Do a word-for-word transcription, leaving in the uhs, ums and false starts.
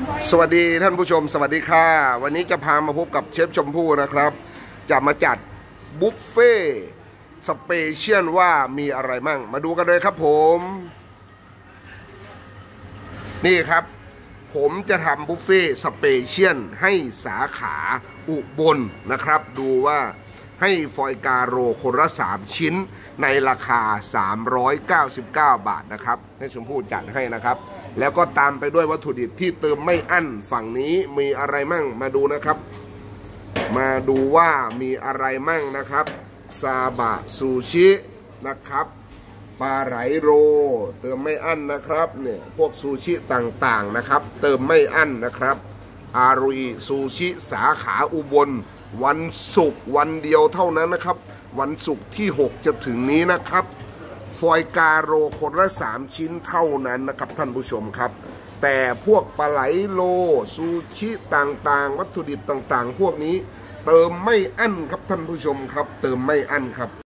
สวัสดีท่านผู้ชมสวัสดีค่ะวันนี้จะพามาพบกับเชฟชมพู่นะครับจะมาจัดบุฟเฟ่สเปเชียลว่ามีอะไรมั่งมาดูกันเลยครับผมนี่ครับผมจะทำบุฟเฟ่สเปเชียลให้สาขาอุบลนะครับดูว่าให้ฟอยกาโรคนละสามชิ้นในราคาสามร้อยเก้าสิบเก้าบาทนะครับให้ชมพู่จัดให้นะครับแล้วก็ตามไปด้วยวัตถุดิบที่เติมไม่อั้นฝั่งนี้มีอะไรมั่งมาดูนะครับมาดูว่ามีอะไรมั่งนะครับซาบะซูชินะครับปลาไหลโรเติมไม่อั้นนะครับเนี่ยพวกซูชิต่างๆนะครับเติมไม่อั้นนะครับอารุอิซูชิสาขาอุบลวันศุกร์วันเดียวเท่านั้นนะครับวันศุกร์ที่หกจะถึงนี้นะครับฟอยกาโรคนละสามชิ้นเท่านั้นนะครับท่านผู้ชมครับแต่พวกปลาไหลโลซูชิต่างๆวัตถุดิบต่างๆพวกนี้เติมไม่อั้นครับท่านผู้ชมครับเติมไม่อั้นครับ